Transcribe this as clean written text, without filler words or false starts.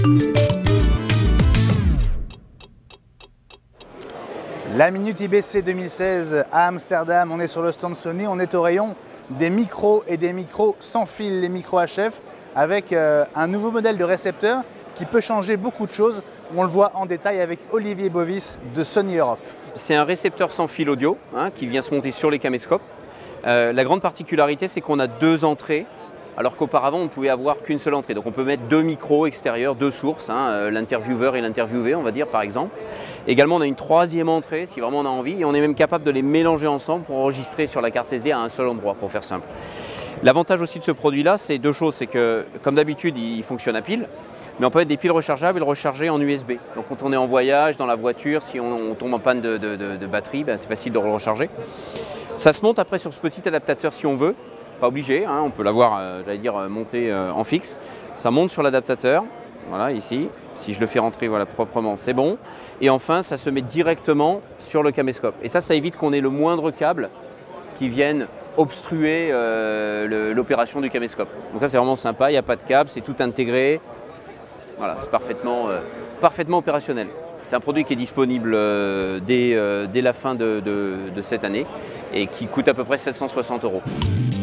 La Minute IBC 2016 à Amsterdam, on est sur le stand Sony, on est au rayon des micros et des micros sans fil, les micros HF, avec un nouveau modèle de récepteur qui peut changer beaucoup de choses. On le voit en détail avec Olivier Bovis de Sony Europe. C'est un récepteur sans fil audio qui vient se monter sur les caméscopes. La grande particularité, c'est qu'on a deux entrées, alors qu'auparavant, on ne pouvait avoir qu'une seule entrée. Donc on peut mettre deux micros extérieurs, deux sources, l'intervieweur et l'interviewé, on va dire, par exemple. Également, on a une troisième entrée, si vraiment on a envie, et on est même capable de les mélanger ensemble pour enregistrer sur la carte SD à un seul endroit, pour faire simple. L'avantage aussi de ce produit-là, c'est deux choses. C'est que, comme d'habitude, il fonctionne à pile, mais on peut mettre des piles rechargeables et le recharger en USB. Donc quand on est en voyage, dans la voiture, si on tombe en panne de batterie, c'est facile de le recharger. Ça se monte après sur ce petit adaptateur si on veut. Pas obligé, on peut l'avoir, j'allais dire, monté en fixe. Ça monte sur l'adaptateur, voilà, ici. Si je le fais rentrer proprement, c'est bon. Et enfin, ça se met directement sur le caméscope. Et ça évite qu'on ait le moindre câble qui vienne obstruer l'opération du caméscope. Donc ça, c'est vraiment sympa, il n'y a pas de câble, c'est tout intégré. Voilà, c'est parfaitement opérationnel. C'est un produit qui est disponible dès la fin de cette année et qui coûte à peu près 760 €.